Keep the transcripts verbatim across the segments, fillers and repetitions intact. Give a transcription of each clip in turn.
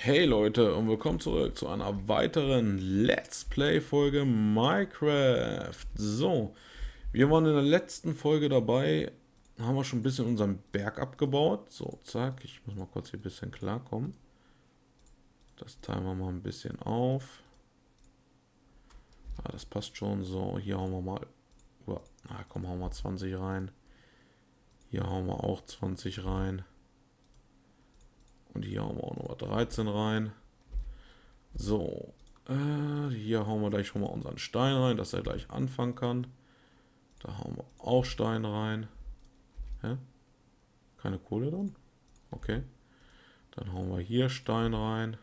Hey Leute und willkommen zurück zu einer weiteren Let's Play Folge Minecraft. So, wir waren in der letzten Folge dabei, haben wir schon ein bisschen unseren Berg abgebaut. So, zack, ich muss mal kurz hier ein bisschen klarkommen. Das teilen wir mal ein bisschen auf. Ah, das passt schon. So, hier hauen wir mal, ah, komm, hauen wir zwanzig rein. Hier hauen wir auch zwanzig rein. Und hier hauen wir auch noch dreizehn rein. So, äh, hier hauen wir gleich schon mal unseren Stein rein, dass er gleich anfangen kann. Da hauen wir auch Stein rein. Hä? Keine Kohle drin? Okay. Dann hauen wir hier Stein rein.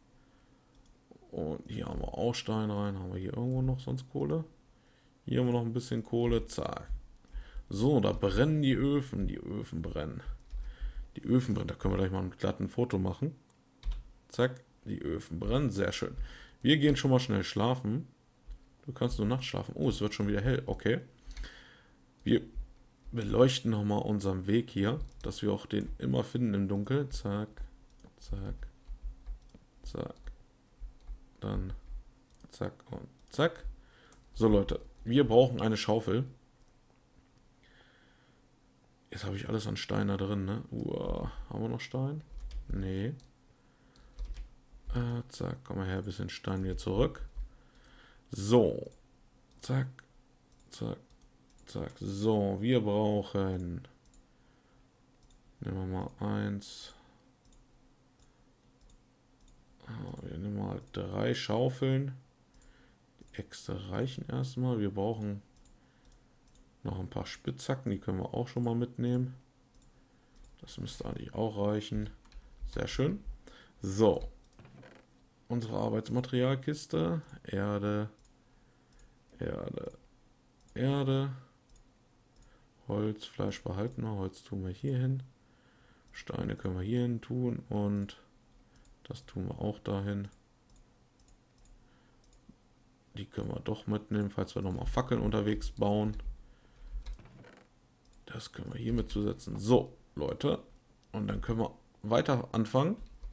Und hier haben wir auch Stein rein. Haben wir hier irgendwo noch sonst Kohle? Hier haben wir noch ein bisschen Kohle. Zack. So, da brennen die Öfen. Die Öfen brennen. Die Öfen brennen. Da können wir gleich mal ein glattes Foto machen. Zack. Die Öfen brennen. Sehr schön. Wir gehen schon mal schnell schlafen. Du kannst nur nachts schlafen. Oh, es wird schon wieder hell. Okay. Wir beleuchten nochmal unseren Weg hier, dass wir auch den immer finden im Dunkeln. Zack, zack, zack. Dann zack und zack. So Leute, wir brauchen eine Schaufel. Jetzt habe ich alles an Stein da drin, ne? Uah, haben wir noch Stein? Nee. Äh, zack, komm mal her, ein bisschen Stein wieder zurück. So. Zack, zack, zack. So, wir brauchen... Nehmen wir mal eins. Ah, wir nehmen mal drei Schaufeln. Die Äxte reichen erstmal. Wir brauchen noch ein paar Spitzhacken. Die können wir auch schon mal mitnehmen. Das müsste eigentlich auch reichen. Sehr schön. So. Unsere Arbeitsmaterialkiste. Erde. Erde. Erde. Holz, Fleisch behalten wir. Holz tun wir hier hin. Steine können wir hier hin tun. Und das tun wir auch dahin. Die können wir doch mitnehmen, falls wir nochmal Fackeln unterwegs bauen. Das können wir hier mit zusetzen. So, Leute. Und dann können wir weiter anfangen.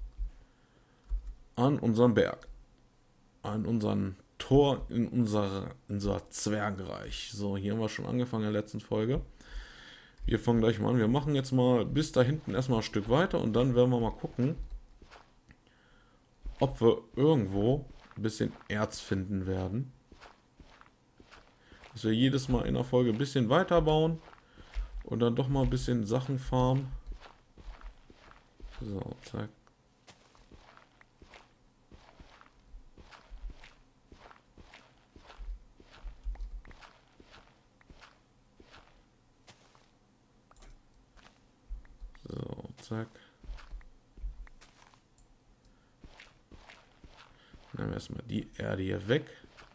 An unserem Berg. An unserem Tor in unser, in unser Zwergenreich. So, hier haben wir schon angefangen in der letzten Folge. Wir fangen gleich mal an. Wir machen jetzt mal bis da hinten erstmal ein Stück weiter. Und dann werden wir mal gucken, ob wir irgendwo ein bisschen Erz finden werden. Dass wir jedes Mal in der Folge ein bisschen weiter bauen. Und dann doch mal ein bisschen Sachen farmen. So, zack. So, zack. Dann nehmen wir erstmal die Erde hier weg.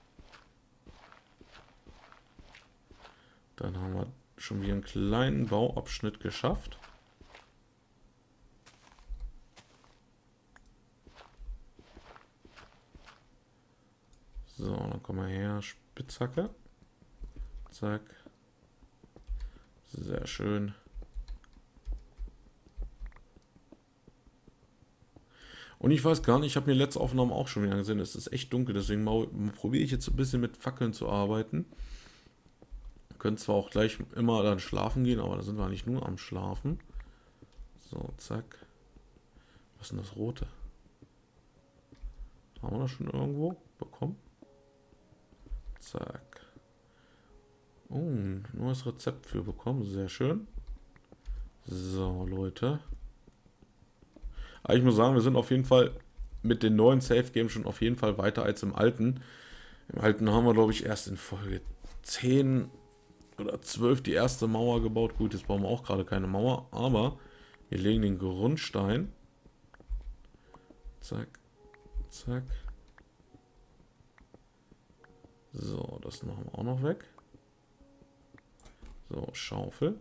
Dann haben wir schon wieder einen kleinen Bauabschnitt geschafft. So, dann kommen wir her. Spitzhacke. Zack. Sehr schön. Und ich weiß gar nicht, ich habe mir letzte Aufnahme auch schon wieder gesehen, es ist echt dunkel, deswegen probiere ich jetzt ein bisschen mit Fackeln zu arbeiten. Wir können zwar auch gleich immer dann schlafen gehen, aber da sind wir nicht nur am Schlafen. So, zack. Was ist denn das Rote? Haben wir das schon irgendwo bekommen? Zack. Oh, ein neues Rezept für bekommen, sehr schön. So, Leute. Aber ich muss sagen, wir sind auf jeden Fall mit den neuen Safe Games schon auf jeden Fall weiter als im alten. Im alten haben wir, glaube ich, erst in Folge zehn oder zwölf die erste Mauer gebaut. Gut, jetzt bauen wir auch gerade keine Mauer, aber wir legen den Grundstein. Zack, zack. So, das machen wir auch noch weg. So, Schaufel.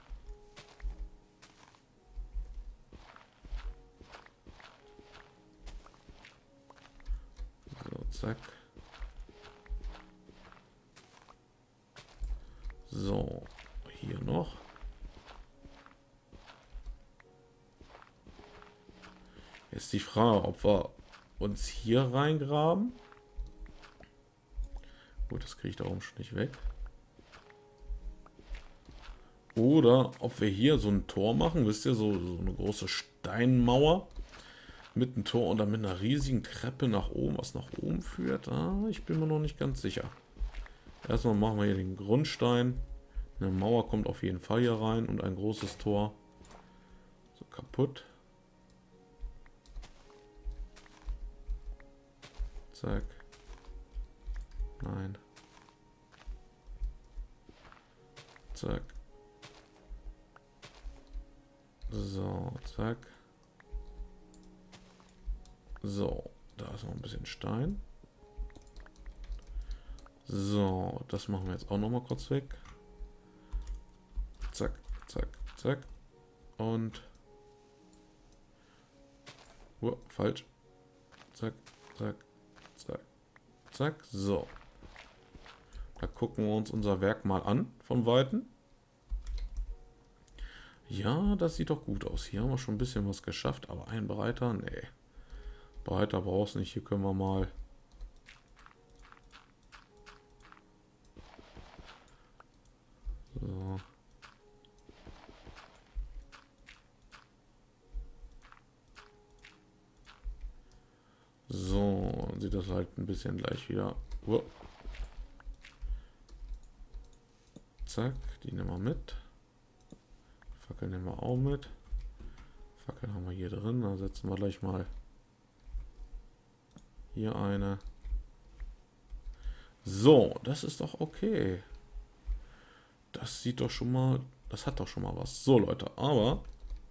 Zack. So, hier noch. Jetzt die Frage, ob wir uns hier reingraben. Gut, das kriege ich da oben schon nicht weg. Oder ob wir hier so ein Tor machen, wisst ihr, so, so eine große Steinmauer mit einem Tor und dann mit einer riesigen Treppe nach oben, was nach oben führt. Ah, ich bin mir noch nicht ganz sicher. Erstmal machen wir hier den Grundstein. Eine Mauer kommt auf jeden Fall hier rein und ein großes Tor. So, kaputt. Zack. Nein. Zack. So, zack. So, da ist noch ein bisschen Stein. So, das machen wir jetzt auch noch mal kurz weg. Zack, zack, zack. Und... Oh, falsch. Zack, zack, zack, zack. So. Da gucken wir uns unser Werk mal an, von Weitem. Ja, das sieht doch gut aus. Hier haben wir schon ein bisschen was geschafft, aber ein Breiter, nee. Breiter brauchst nicht. Hier können wir mal... So. So, dann sieht das halt ein bisschen gleich wieder. Oh. Zack, die nehmen wir mit. Fackel nehmen wir auch mit. Fackel haben wir hier drin. Da setzen wir gleich mal hier eine. So, das ist doch okay. Das sieht doch schon mal, das hat doch schon mal was. So Leute, aber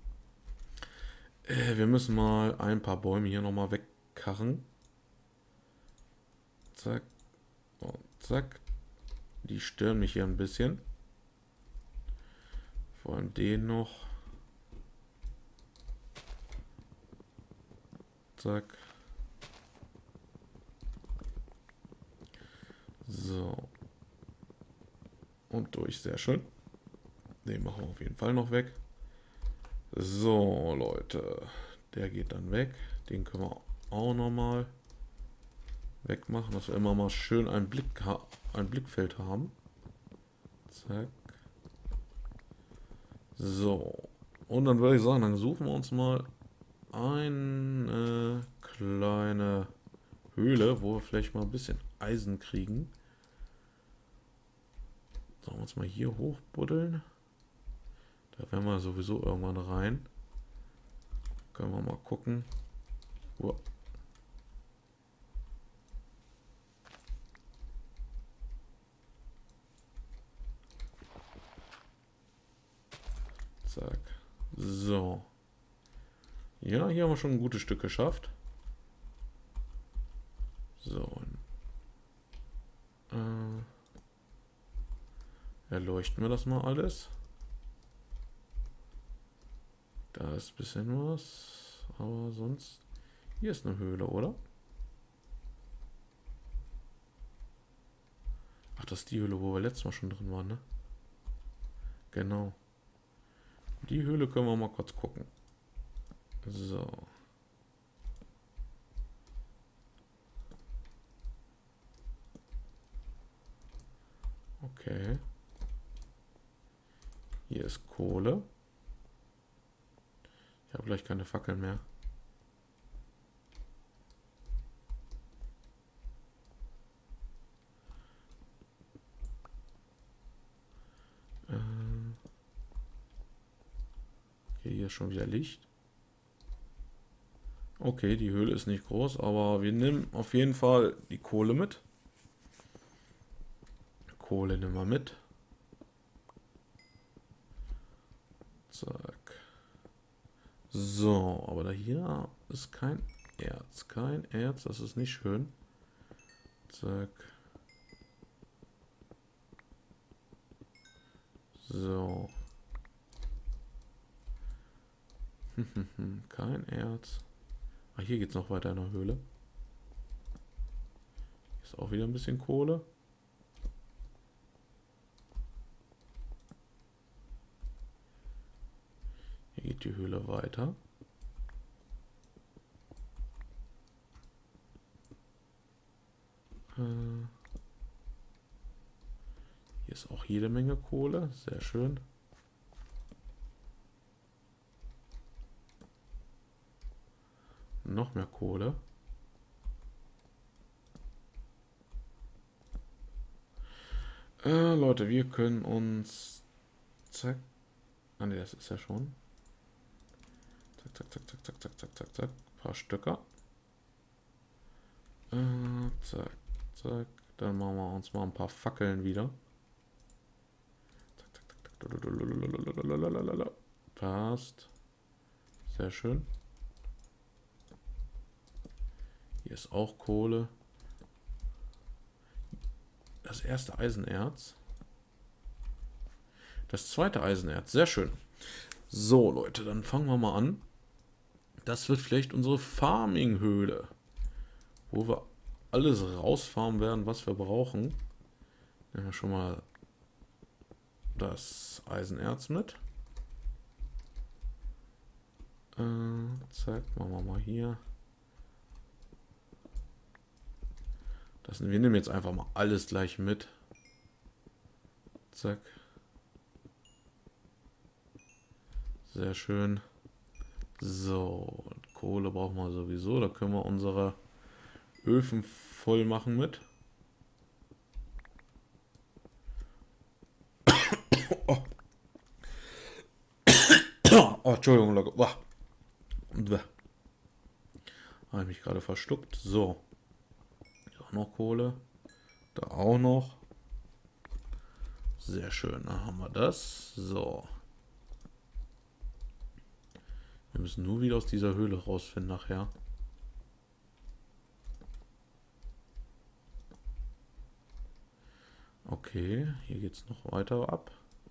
äh, wir müssen mal ein paar Bäume hier nochmal wegkarren. Zack und zack. Die stören mich hier ein bisschen. Vor allem den noch. Zack. So. Und durch, sehr schön. Den machen wir auf jeden Fall noch weg. So, Leute. Der geht dann weg. Den können wir auch noch mal wegmachen, dass wir immer mal schön ein, Blick ein Blickfeld haben. Zack. So. Und dann würde ich sagen, dann suchen wir uns mal eine kleine Höhle, wo wir vielleicht mal ein bisschen Eisen kriegen. Sollen wir uns mal hier hochbuddeln? Da werden wir sowieso irgendwann rein. Können wir mal gucken. Uah. Zack. So. Ja, hier haben wir schon ein gutes Stück geschafft. So. Äh, erleuchten wir das mal alles. Da ist ein bisschen was. Aber sonst... Hier ist eine Höhle, oder? Ach, das ist die Höhle, wo wir letztes Mal schon drin waren, ne? Genau. Die Höhle können wir mal kurz gucken. So. Okay. Hier ist Kohle. Ich habe gleich keine Fackeln mehr. Ähm okay, hier ist schon wieder Licht. Okay, die Höhle ist nicht groß, aber wir nehmen auf jeden Fall die Kohle mit. Kohle nehmen wir mit. Zack. So, aber da hier ist kein Erz. Kein Erz, das ist nicht schön. Zack. So. Kein Erz. Ah, hier geht es noch weiter in der Höhle. Ist auch wieder ein bisschen Kohle. Hier geht die Höhle weiter. Hier ist auch jede Menge Kohle. Sehr schön. Noch mehr Kohle. Äh, Leute, wir können uns... Zack. Ah ne, das ist ja schon. Zack, zack, zack, zack, zack, zack, zack, zack, zack. Ein paar Stöcker. Äh, zack, zack. Dann machen wir uns mal ein paar Fackeln wieder. Zack, zack, zack, zack. Passt. Sehr schön. Hier ist auch Kohle. Das erste Eisenerz. Das zweite Eisenerz. Sehr schön. So, Leute, dann fangen wir mal an. Das wird vielleicht unsere Farming-Höhle, wo wir alles rausfarmen werden, was wir brauchen. Nehmen wir schon mal das Eisenerz mit. Äh, zack, machen wir mal hier. Das, wir nehmen jetzt einfach mal alles gleich mit. Zack. Sehr schön. So, Kohle brauchen wir sowieso. Da können wir unsere Öfen voll machen mit. Oh, oh Entschuldigung, Leute. Oh. Habe ich mich gerade verschluckt. So. Hier auch noch Kohle. Da auch noch. Sehr schön. Dann haben wir das. So. Wir müssen nur wieder aus dieser Höhle rausfinden nachher. Okay, hier geht es noch weiter ab.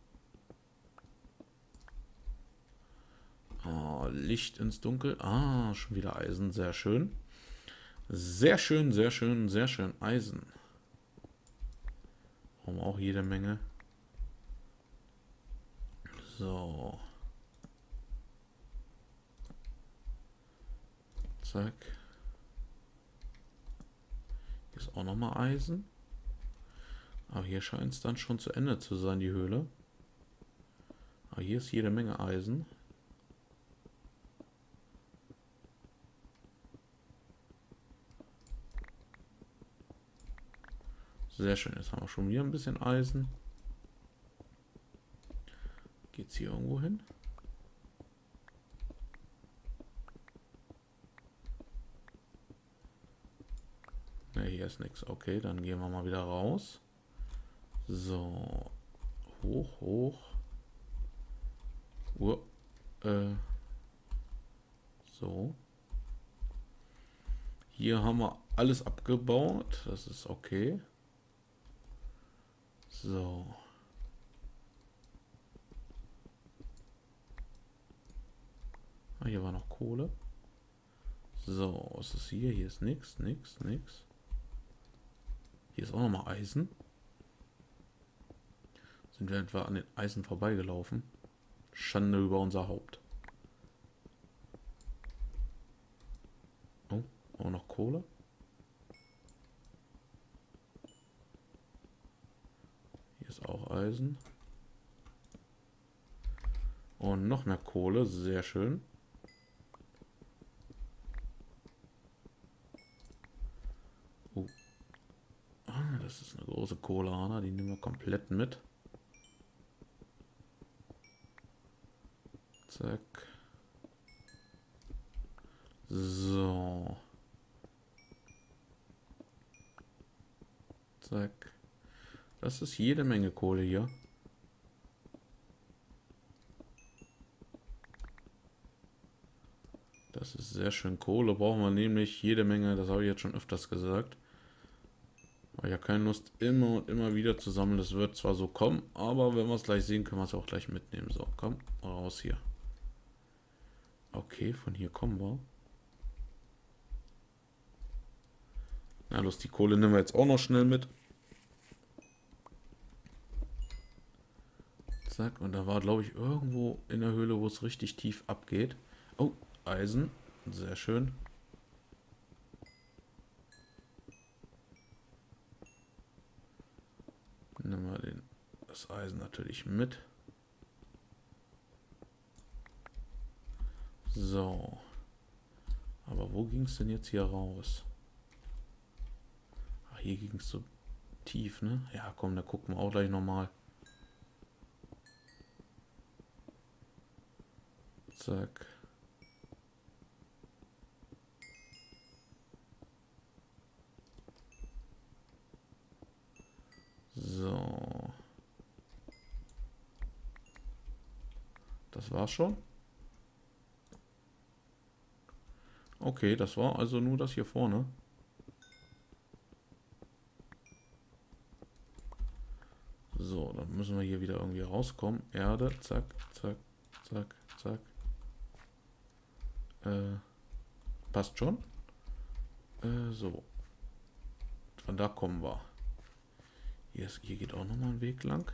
Oh, Licht ins Dunkel. Ah, schon wieder Eisen. Sehr schön. Sehr schön, sehr schön, sehr schön. Eisen. Brauchen wir auch jede Menge. So. Zack. Hier ist auch nochmal Eisen. Aber hier scheint es dann schon zu Ende zu sein, die Höhle. Aber hier ist jede Menge Eisen. Sehr schön, jetzt haben wir schon wieder ein bisschen Eisen. Geht's hier irgendwo hin? Ne, hier ist nichts. Okay, dann gehen wir mal wieder raus. So. Hoch, hoch. Uh, äh. So. Hier haben wir alles abgebaut. Das ist okay. So. Ah, hier war noch Kohle. So, was ist hier? Hier ist nichts, nichts, nichts. Hier ist auch nochmal Eisen. Sind wir etwa an den Eisen vorbeigelaufen? Schande über unser Haupt. Oh, auch noch Kohle. Hier ist auch Eisen. Und noch mehr Kohle, sehr schön. Oh. Ah, das ist eine große Kohleader, die nehmen wir komplett mit. Zack. So. Zack. Das ist jede Menge Kohle hier. Das ist sehr schön. Kohle brauchen wir nämlich jede Menge, das habe ich jetzt schon öfters gesagt. Aber ich habe keine Lust, immer und immer wieder zu sammeln. Das wird zwar so kommen, aber wenn wir es gleich sehen, können wir es auch gleich mitnehmen. So, komm, raus hier. Okay, von hier kommen wir. Na los, die Kohle nehmen wir jetzt auch noch schnell mit. Zack, und da war, glaube ich, irgendwo in der Höhle, wo es richtig tief abgeht. Oh, Eisen. Sehr schön. Nehmen wir den das Eisen natürlich mit. So. Aber wo ging es denn jetzt hier raus? Ach, hier ging es so tief, ne? Ja, komm, da gucken wir auch gleich nochmal. Zack. So. Das war's schon. Okay, das war also nur das hier vorne. So, dann müssen wir hier wieder irgendwie rauskommen. Erde, zack, zack, zack, zack. Äh, passt schon. Äh, so. Von da kommen wir. Hier, ist, hier geht auch nochmal ein Weg lang.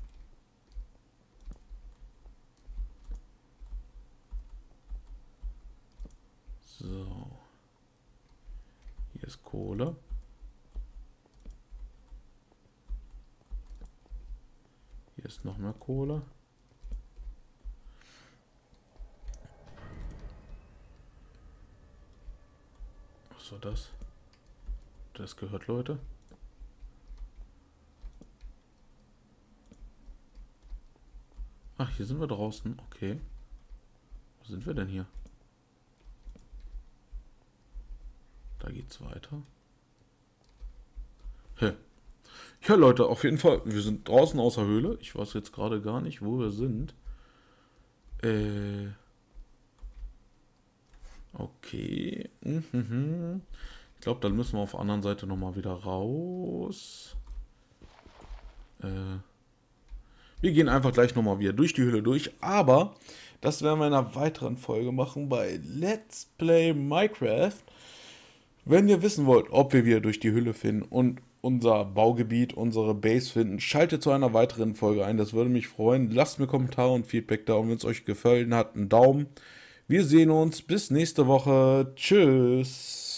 So. Hier ist Kohle. Hier ist noch mehr Kohle. Was war das? Das gehört, Leute. Ach, hier sind wir draußen. Okay. Wo sind wir denn hier? Da geht's weiter. Hä? Ja, Leute, auf jeden Fall. Wir sind draußen aus der Höhle. Ich weiß jetzt gerade gar nicht, wo wir sind. Äh. Okay. Mhm. Ich glaube, dann müssen wir auf der anderen Seite nochmal wieder raus. Äh. Wir gehen einfach gleich nochmal wieder durch die Höhle durch. Aber das werden wir in einer weiteren Folge machen bei Let's Play Minecraft. Wenn ihr wissen wollt, ob wir wieder durch die Höhle finden und unser Baugebiet, unsere Base finden, schaltet zu einer weiteren Folge ein. Das würde mich freuen. Lasst mir Kommentare und Feedback da. Und wenn es euch gefallen hat, einen Daumen. Wir sehen uns. Bis nächste Woche. Tschüss.